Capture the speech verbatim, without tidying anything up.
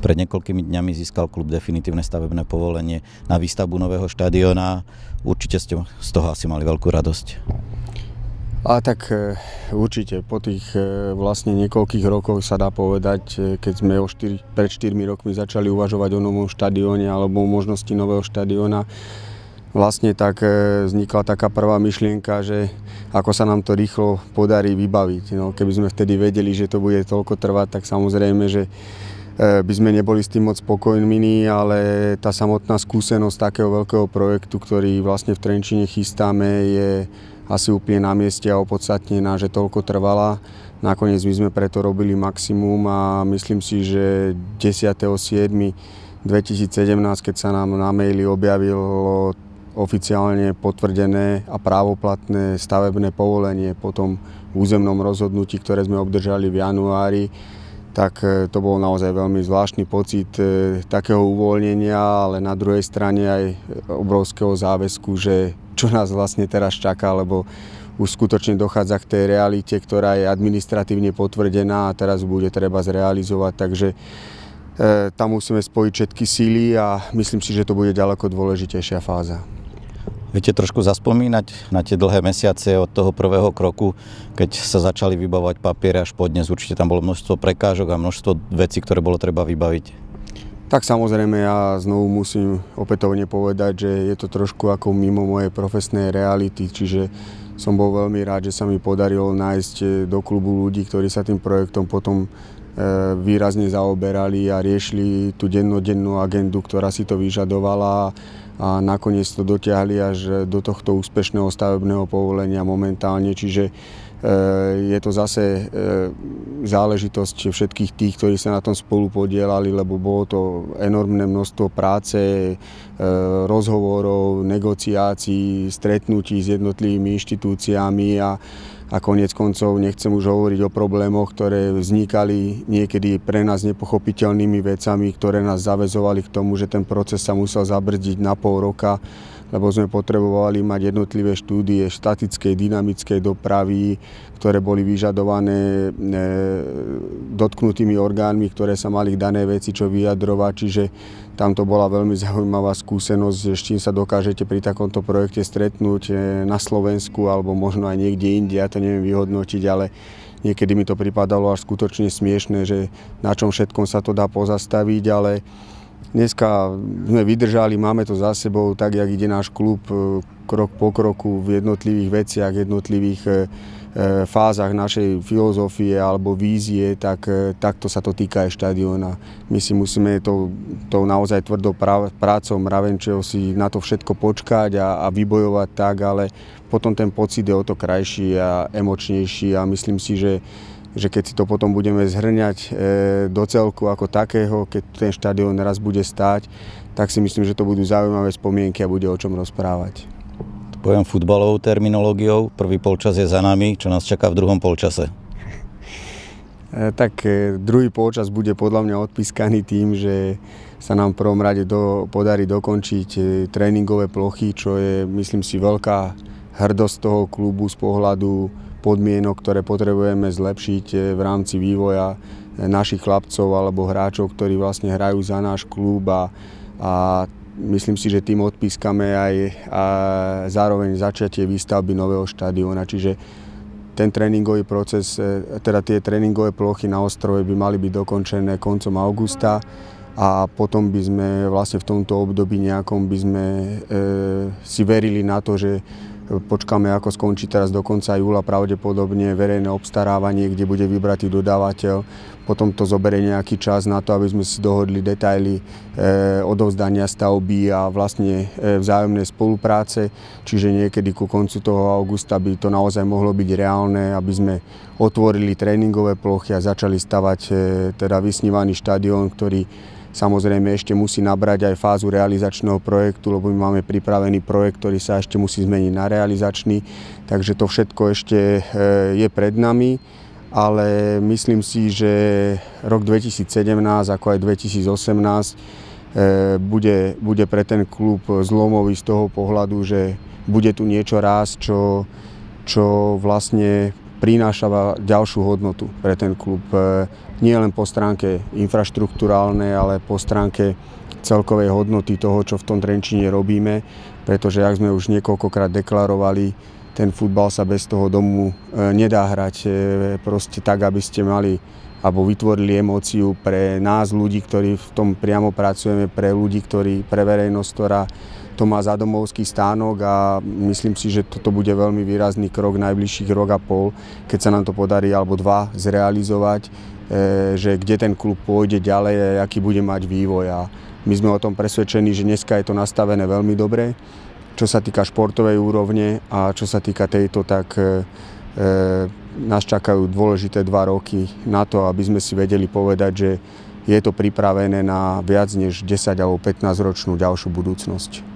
Pred niekoľkými dňami získal klub definitívne stavebné povolenie na výstavbu nového štadióna. Určite ste z toho asi mali veľkú radosť. A tak určite, po tých vlastne niekoľkých rokoch sa dá povedať, keď sme o štyri, pred štyrmi rokmi začali uvažovať o novom štadióne alebo o možnosti nového štadióna, vlastne tak vznikla taká prvá myšlienka, že ako sa nám to rýchlo podarí vybaviť. No, keby sme vtedy vedeli, že to bude toľko trvať, tak samozrejme, že by sme neboli s tým moc spokojní, ale tá samotná skúsenosť takého veľkého projektu, ktorý vlastne v Trenčíne chystáme, je asi úplne na mieste a opodstatnená, že toľko trvala. Nakoniec my sme preto robili maximum a myslím si, že desiateho siedmeho dvetisícsedemnásť, keď sa nám na maili objavilo oficiálne potvrdené a právoplatné stavebné povolenie po tom územnom rozhodnutí, ktoré sme obdržali v januári, tak to bol naozaj veľmi zvláštny pocit e, takého uvoľnenia, ale na druhej strane aj obrovského záväzku, že čo nás vlastne teraz čaká, lebo už skutočne dochádza k tej realite, ktorá je administratívne potvrdená a teraz bude treba zrealizovať, takže e, tam musíme spojiť všetky síly a myslím si, že to bude ďaleko dôležitejšia fáza. Viete trošku zaspomínať na tie dlhé mesiace od toho prvého kroku, keď sa začali vybavovať papiere až po dnes? Určite tam bolo množstvo prekážok a množstvo vecí, ktoré bolo treba vybaviť. Tak samozrejme, ja znovu musím opätovne povedať, že je to trošku ako mimo mojej profesnej reality, čiže som bol veľmi rád, že sa mi podarilo nájsť do klubu ľudí, ktorí sa tým projektom potom výrazne zaoberali a riešili tú dennodennú agendu, ktorá si to vyžadovala. A nakoniec to dotiahli až do tohto úspešného stavebného povolenia momentálne, čiže e, je to zase e, záležitosť všetkých tých, ktorí sa na tom spolu podielali, lebo bolo to enormné množstvo práce, e, rozhovorov, negociácií, stretnutí s jednotlivými inštitúciami a A koniec koncov nechcem už hovoriť o problémoch, ktoré vznikali niekedy pre nás nepochopiteľnými vecami, ktoré nás zaväzovali k tomu, že ten proces sa musel zabrzdiť na pol roka, lebo sme potrebovali mať jednotlivé štúdie štatickej, dynamickej dopravy, ktoré boli vyžadované dotknutými orgánmi, ktoré sa mali k danej veci čo vyjadrovať, čiže tam to bola veľmi zaujímavá skúsenosť, s čím sa dokážete pri takomto projekte stretnúť na Slovensku alebo možno aj niekde inde, ja to neviem vyhodnotiť, ale niekedy mi to pripadalo až skutočne smiešné, že na čom všetkom sa to dá pozastaviť, ale dneska sme vydržali, máme to za sebou, tak jak ide náš klub krok po kroku v jednotlivých veciach, jednotlivých fázach našej filozofie alebo vízie, tak takto sa to týka aj štadióna. My si musíme tou, tou naozaj tvrdou prácou mravenčieho si na to všetko počkať a, a vybojovať tak, ale potom ten pocit je o to krajší a emočnejší a myslím si, že že keď si to potom budeme zhrňať do celku ako takého, keď ten štadión raz bude stáť, tak si myslím, že to budú zaujímavé spomienky a bude o čom rozprávať. Poviem futbalovou terminológiou, prvý polčas je za nami, čo nás čaká v druhom polčase? Tak druhý polčas bude podľa mňa odpískaný tým, že sa nám v prvom rade do, podarí dokončiť tréningové plochy, čo je, myslím si, veľká hrdosť toho klubu z pohľadu podmienok, ktoré potrebujeme zlepšiť v rámci vývoja našich chlapcov alebo hráčov, ktorí vlastne hrajú za náš klub a, a myslím si, že tým odpískame aj a zároveň začiatie výstavby nového štadióna, čiže ten tréningový proces, teda tie tréningové plochy na ostrove by mali byť dokončené koncom augusta a potom by sme vlastne v tomto období nejakom by sme e, si verili na to, že počkáme, ako skončí teraz do konca júla pravdepodobne verejné obstarávanie, kde bude vybratý dodávateľ. Potom to zoberie nejaký čas na to, aby sme si dohodli detaily e, odovzdania stavby a vlastne e, vzájomnej spolupráce. Čiže niekedy ku koncu toho augusta by to naozaj mohlo byť reálne, aby sme otvorili tréningové plochy a začali stavať e, teda vysnívaný štadión, ktorý samozrejme ešte musí nabrať aj fázu realizačného projektu, lebo my máme pripravený projekt, ktorý sa ešte musí zmeniť na realizačný. Takže to všetko ešte je pred nami, ale myslím si, že rok dvetisícsedemnásť ako aj dvetisícosemnásť bude, bude pre ten klub zlomový z toho pohľadu, že bude tu niečo rásť, čo, čo vlastne prináša ďalšiu hodnotu pre ten klub. Nie len po stránke infraštruktúrálnej, ale po stránke celkovej hodnoty toho, čo v tom Trenčíne robíme, pretože, jak sme už niekoľkokrát deklarovali, ten futbal sa bez toho domu nedá hrať proste tak, aby ste mali alebo vytvorili emóciu pre nás, ľudí, ktorí v tom priamo pracujeme, pre ľudí, ktorí, pre verejnosť, ktorá to má za domovský stánok, a myslím si, že toto bude veľmi výrazný krok najbližších rok a pol, keď sa nám to podarí, alebo dva, zrealizovať, že kde ten klub pôjde ďalej a aký bude mať vývoj. A my sme o tom presvedčení, že dneska je to nastavené veľmi dobre, čo sa týka športovej úrovne, a čo sa týka tejto, tak e, nás čakajú dôležité dva roky na to, aby sme si vedeli povedať, že je to pripravené na viac než desať alebo pätnásť ročnú ďalšiu budúcnosť.